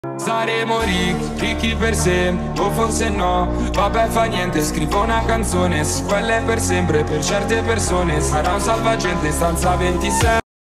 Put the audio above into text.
Saremo ricchi per sempre, o forse no. Vabbè fa niente, scrivo una canzone. Se quella è per sempre, per certe persone sarà un salvagente, stanza 26.